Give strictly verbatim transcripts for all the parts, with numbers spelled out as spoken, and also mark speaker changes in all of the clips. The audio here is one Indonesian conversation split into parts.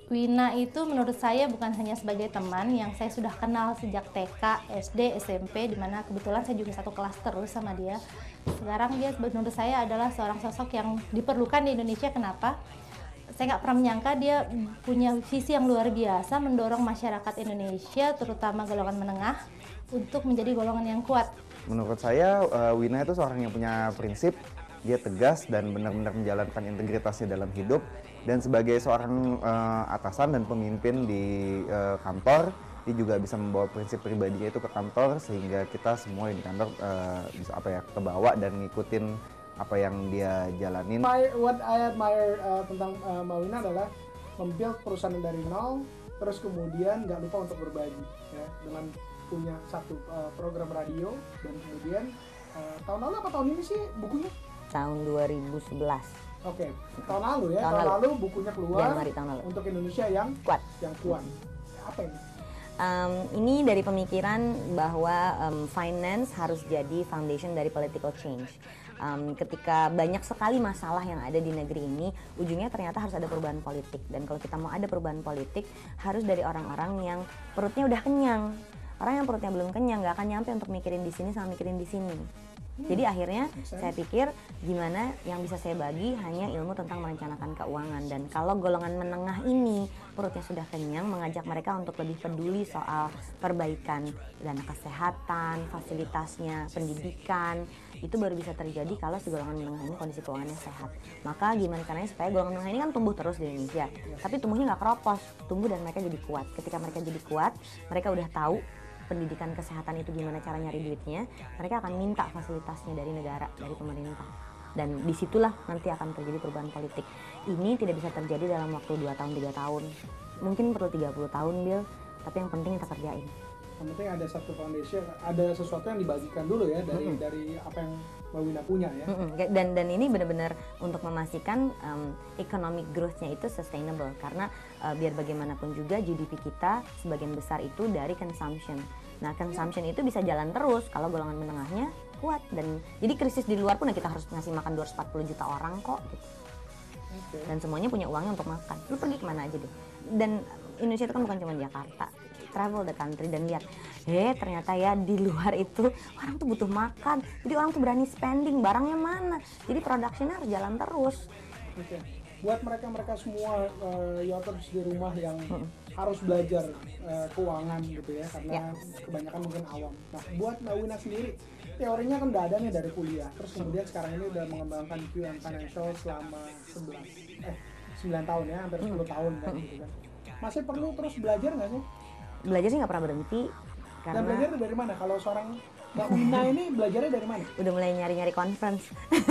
Speaker 1: Wina itu menurut saya bukan hanya sebagai teman yang saya sudah kenal sejak T K, S D, S M P, dimana kebetulan saya juga satu kelas terus sama dia. Sekarang dia menurut saya adalah seorang sosok yang diperlukan di Indonesia. Kenapa? Saya nggak pernah menyangka dia punya visi yang luar biasa mendorong masyarakat Indonesia, terutama golongan menengah, untuk menjadi golongan yang kuat.
Speaker 2: Menurut saya, uh, Wina itu seorang yang punya prinsip, dia tegas dan benar-benar menjalankan integritasnya dalam hidup. Dan sebagai seorang uh, atasan dan pemimpin di uh, kantor, dia juga bisa membawa prinsip pribadinya itu ke kantor, sehingga kita semua di kantor uh, bisa apa ya, kebawa dan ngikutin apa yang dia jalanin.
Speaker 3: My, what I admire uh, tentang uh, Mbak Wina adalah membuild perusahaan dari nol, terus kemudian nggak lupa untuk berbagi, ya, dengan punya satu uh, program radio, dan kemudian uh, tahun lalu apa tahun ini sih bukunya?
Speaker 4: Tahun dua ribu sebelas.
Speaker 3: Oke, okay. tahun lalu ya, tahun,
Speaker 4: tahun
Speaker 3: lalu. lalu bukunya keluar.
Speaker 4: Januari tahun lalu.
Speaker 3: Untuk Indonesia yang
Speaker 4: kuat.
Speaker 3: Yang kuat. Apa ini?
Speaker 4: Um, ini dari pemikiran bahwa um, finance harus jadi foundation dari political change. Um, ketika banyak sekali masalah yang ada di negeri ini, ujungnya ternyata harus ada perubahan politik. Dan kalau kita mau ada perubahan politik, harus dari orang-orang yang perutnya udah kenyang. Orang yang perutnya belum kenyang nggak akan nyampe untuk mikirin di sini sama mikirin di sini. Hmm. Jadi akhirnya saya pikir gimana yang bisa saya bagi hanya ilmu tentang merencanakan keuangan. Dan kalau golongan menengah ini perutnya sudah kenyang, mengajak mereka untuk lebih peduli soal perbaikan dana kesehatan, fasilitasnya, pendidikan, itu baru bisa terjadi kalau si golongan menengah ini kondisi keuangannya sehat. Maka gimana caranya supaya golongan menengah ini kan tumbuh terus di Indonesia, tapi tumbuhnya nggak keropos, tumbuh dan mereka jadi kuat. Ketika mereka jadi kuat, mereka udah tahu pendidikan kesehatan itu gimana cara nyari duitnya, mereka akan minta fasilitasnya dari negara, dari pemerintah. Dan disitulah nanti akan terjadi perubahan politik. Ini tidak bisa terjadi dalam waktu dua tahun, tiga tahun. Mungkin perlu tiga puluh tahun, Bill, tapi yang penting kita kerjain.
Speaker 3: Yang penting ada satu foundation, ada sesuatu yang dibagikan dulu ya dari mm-hmm. dari apa yang Mbak Wina punya ya.
Speaker 4: Mm-hmm. Dan dan ini benar-benar untuk memastikan um, economic growth-nya itu sustainable, karena uh, biar bagaimanapun juga G D P kita sebagian besar itu dari consumption. Nah, consumption itu bisa jalan terus kalau golongan menengahnya kuat. Dan jadi krisis di luar pun kita harus ngasih makan dua ratus empat puluh juta orang kok gitu. Okay. Dan semuanya punya uangnya untuk makan. Lu pergi kemana aja deh. Dan Indonesia itu kan bukan cuma Jakarta. Travel the country dan lihat, eh ternyata ya di luar itu orang tuh butuh makan, jadi orang tuh berani spending, barangnya mana, jadi productionnya harus jalan terus.
Speaker 3: Oke, okay. Buat mereka-mereka semua uh, yachters di rumah yang hmm. harus belajar uh, keuangan gitu ya, karena ya. kebanyakan mungkin awam. Nah, buat Mbak Wina sendiri, teorinya kan udah ada nih dari kuliah, terus kemudian sekarang ini udah mengembangkan Q M Financial selama sebelas, eh sembilan tahun ya, hampir sepuluh tahun kan gitu kan. Masih perlu terus belajar nggak sih?
Speaker 4: Belajar sih nggak pernah berhenti. Karena...
Speaker 3: Dan belajar dari mana? Kalau seorang Mbak Wina ini belajarnya dari mana?
Speaker 4: Udah mulai nyari-nyari conference.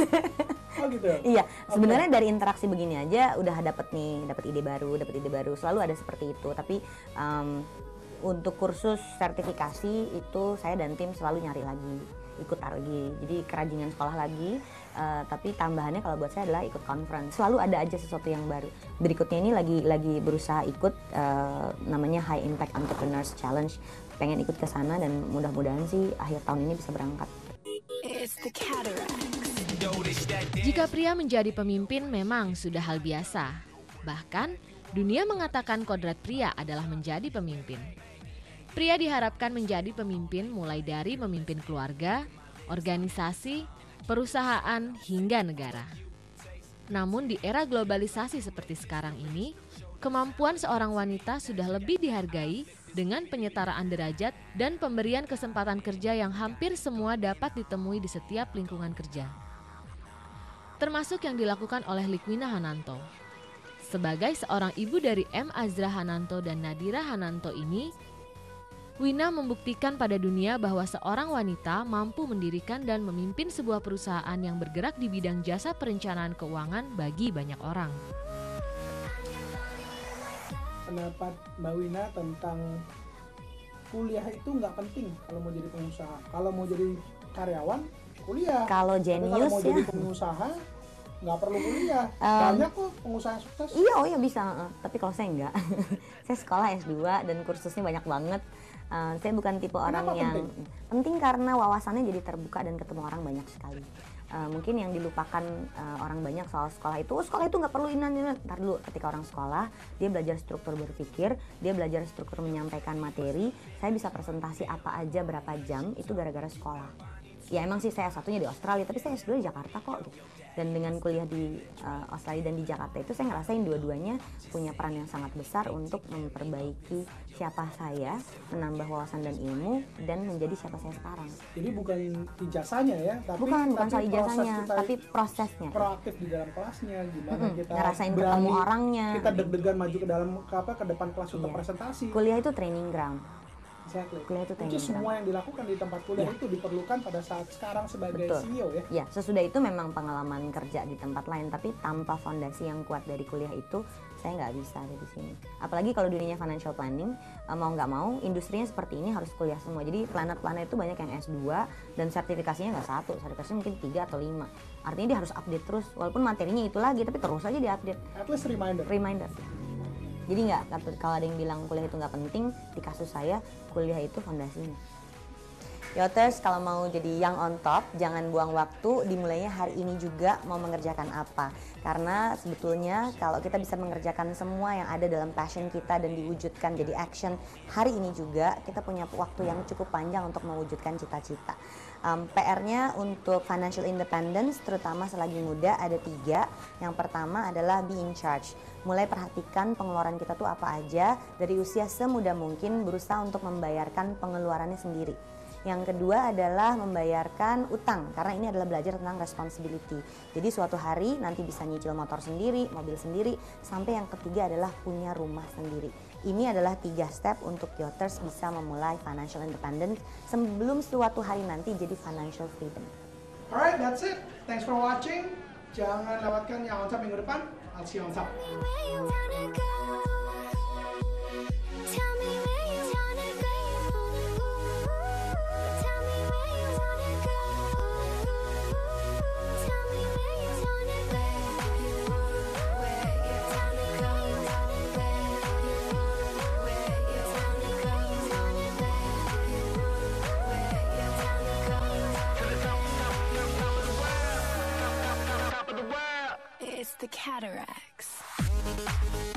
Speaker 3: Oh gitu.
Speaker 4: Iya,
Speaker 3: okay.
Speaker 4: Sebenarnya dari interaksi begini aja udah dapet nih, dapet ide baru, dapet ide baru. Selalu ada seperti itu. Tapi um, untuk kursus sertifikasi itu saya dan tim selalu nyari lagi, ikut lagi. Jadi kerajingan sekolah lagi. Uh, tapi tambahannya kalau buat saya adalah ikut conference. Selalu ada aja sesuatu yang baru. Berikutnya ini lagi lagi berusaha ikut uh, namanya High Impact Entrepreneurs Challenge. Pengen ikut ke sana dan mudah-mudahan sih akhir tahun ini bisa berangkat.
Speaker 5: Jika pria menjadi pemimpin memang sudah hal biasa. Bahkan dunia mengatakan kodrat pria adalah menjadi pemimpin. Pria diharapkan menjadi pemimpin mulai dari memimpin keluarga, organisasi, perusahaan hingga negara. Namun di era globalisasi seperti sekarang ini, kemampuan seorang wanita sudah lebih dihargai dengan penyetaraan derajat dan pemberian kesempatan kerja yang hampir semua dapat ditemui di setiap lingkungan kerja. Termasuk yang dilakukan oleh Likwina Hananto. Sebagai seorang ibu dari M. Azra Hananto dan Nadira Hananto ini, Wina membuktikan pada dunia bahwa seorang wanita mampu mendirikan dan memimpin sebuah perusahaan yang bergerak di bidang jasa perencanaan keuangan bagi banyak orang.
Speaker 3: Pendapat Mbak Wina tentang kuliah itu nggak penting kalau mau jadi pengusaha. Kalau mau jadi karyawan, kuliah.
Speaker 4: Kalau
Speaker 3: jenius
Speaker 4: ya.
Speaker 3: Kalau mau jadi pengusaha, nggak perlu kuliah. Um, Banyak kok pengusaha sukses.
Speaker 4: Iya, oh iya bisa. Tapi kalau saya enggak. Saya sekolah S dua dan kursusnya banyak banget. Uh, saya bukan tipe orang
Speaker 3: Kenapa
Speaker 4: yang
Speaker 3: penting?
Speaker 4: penting karena wawasannya jadi terbuka dan ketemu orang banyak sekali. Uh, mungkin yang dilupakan uh, orang banyak soal sekolah itu, oh, sekolah itu nggak perlu ini, ini. Ntar dulu, ketika orang sekolah, dia belajar struktur berpikir, dia belajar struktur menyampaikan materi, saya bisa presentasi apa aja berapa jam, itu gara-gara sekolah. Ya emang sih saya S satunya di Australia, tapi saya S dua di Jakarta kok. Gitu. Dan dengan kuliah di uh, Australia dan di Jakarta itu saya ngerasain dua-duanya punya peran yang sangat besar untuk memperbaiki siapa saya, menambah wawasan dan ilmu, dan menjadi siapa saya sekarang.
Speaker 3: Jadi bukan ijazahnya ya, tapi
Speaker 4: bukan bukan soal ijazahnya,
Speaker 3: proses
Speaker 4: tapi prosesnya.
Speaker 3: Proaktif di dalam kelasnya, gimana
Speaker 4: mm-hmm.
Speaker 3: kita
Speaker 4: ngerasain
Speaker 3: berani,
Speaker 4: ketemu orangnya.
Speaker 3: Kita deg-degan maju ke dalam ke apa ke depan kelas untuk
Speaker 4: iya.
Speaker 3: presentasi.
Speaker 4: Kuliah itu training ground.
Speaker 3: Exactly.
Speaker 4: Kuliah itu
Speaker 3: Itu semua yang dilakukan di tempat kuliah ya. Itu diperlukan pada saat sekarang sebagai
Speaker 4: Betul.
Speaker 3: C E O ya.
Speaker 4: Ya, sesudah itu memang pengalaman kerja di tempat lain, tapi tanpa fondasi yang kuat dari kuliah itu saya nggak bisa ada di sini. Apalagi kalau dunianya financial planning, mau nggak mau industrinya seperti ini harus kuliah semua. Jadi planner-planner itu banyak yang S dua dan sertifikasinya nggak satu, sertifikasinya mungkin tiga atau lima. Artinya dia harus update terus, walaupun materinya itu lagi, tapi terus aja diupdate.
Speaker 3: At least reminder.
Speaker 4: Reminder. Jadi nggak, kalau ada yang bilang kuliah itu nggak penting, di kasus saya kuliah itu fondasinya. Yoters, kalau mau jadi young on top, jangan buang waktu, dimulainya hari ini juga mau mengerjakan apa. Karena sebetulnya kalau kita bisa mengerjakan semua yang ada dalam passion kita dan diwujudkan jadi action hari ini juga, kita punya waktu yang cukup panjang untuk mewujudkan cita-cita. Um, P R-nya untuk financial independence, terutama selagi muda, ada tiga. Yang pertama adalah be in charge. Mulai perhatikan pengeluaran kita tuh apa aja, dari usia semuda mungkin berusaha untuk membayarkan pengeluarannya sendiri. Yang kedua adalah membayarkan utang, karena ini adalah belajar tentang responsibility. Jadi suatu hari nanti bisa nyicil motor sendiri, mobil sendiri, sampai yang ketiga adalah punya rumah sendiri. Ini adalah tiga step untuk Yoters bisa memulai financial independence sebelum suatu hari nanti jadi financial freedom.
Speaker 3: Alright, that's it. Thanks for watching. Jangan lewatkan yang on top minggu depan. I'll see you on top.
Speaker 6: It's the cataracts.